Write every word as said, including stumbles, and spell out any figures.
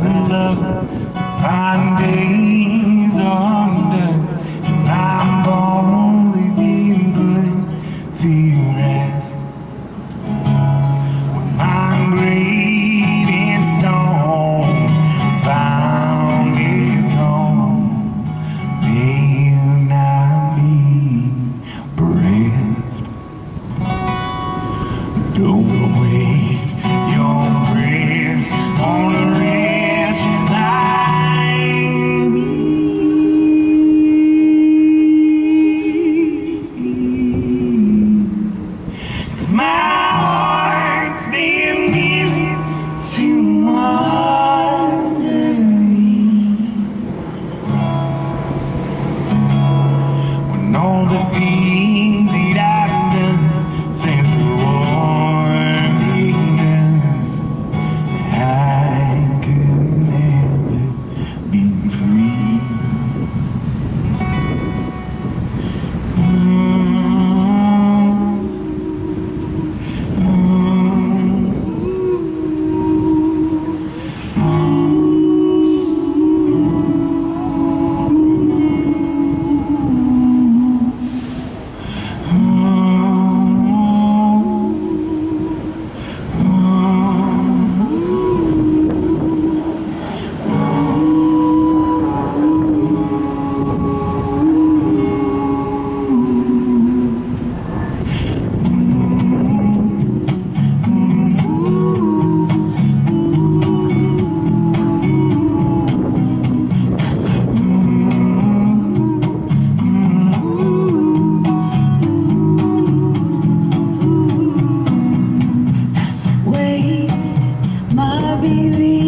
love. My days are done, and my bones are getting good to rest. When my grave in stone has found its home, may not be bereft. Don't waste your prayers on a wretched like me. It's my heart's been given to wandering. When all the things that I've done since the war began, I could never be free. Mm. My belief